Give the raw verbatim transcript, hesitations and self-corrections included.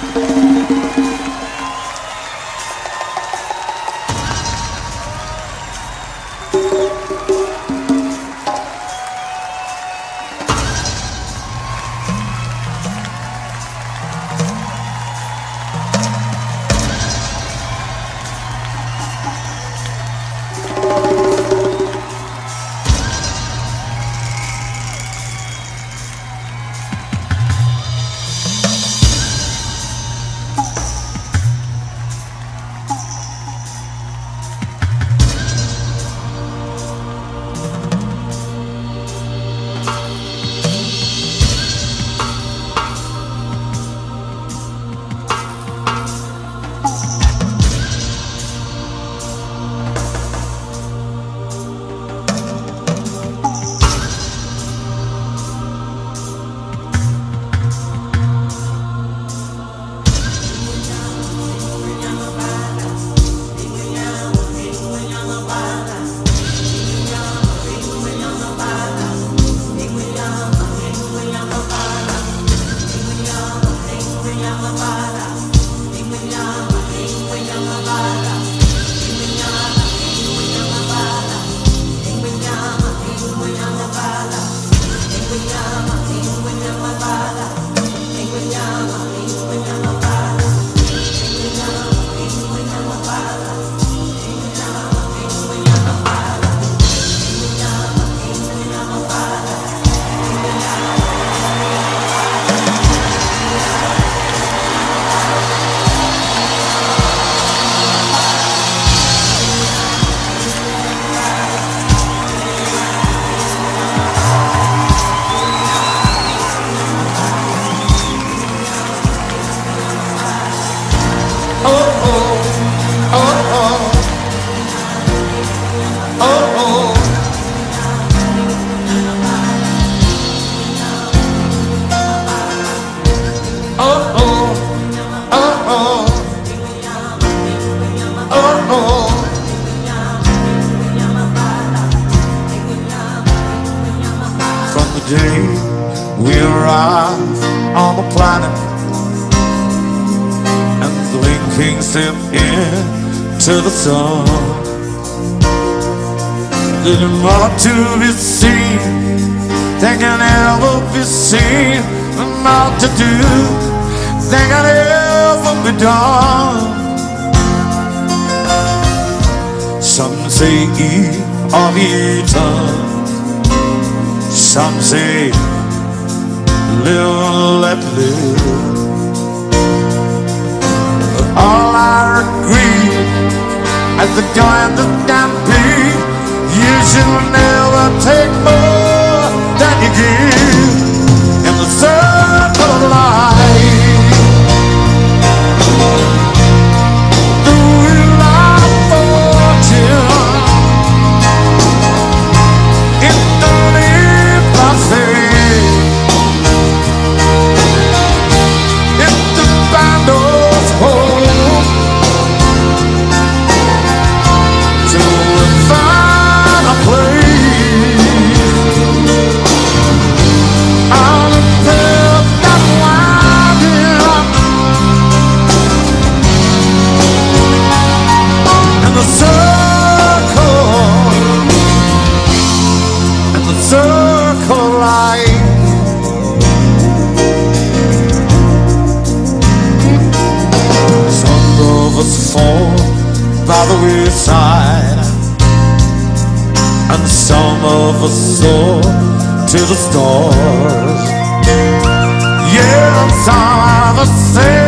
day we arrive on the planet and blinking step into the sun. There's more to be seen than can ever be seen, and more to do than can ever be done. Some say eat or be eaten, some say live and let live. But all I agree at the joy that can be, you should never take more than you give in the circle of life. The wheel of fortune, in the leaf I say, if the bundles hold to a final place on a path that winding in the circle, in the circle of life. Some of us fall by the wayside, and some of us soar to the stars. Yeah, and some of us say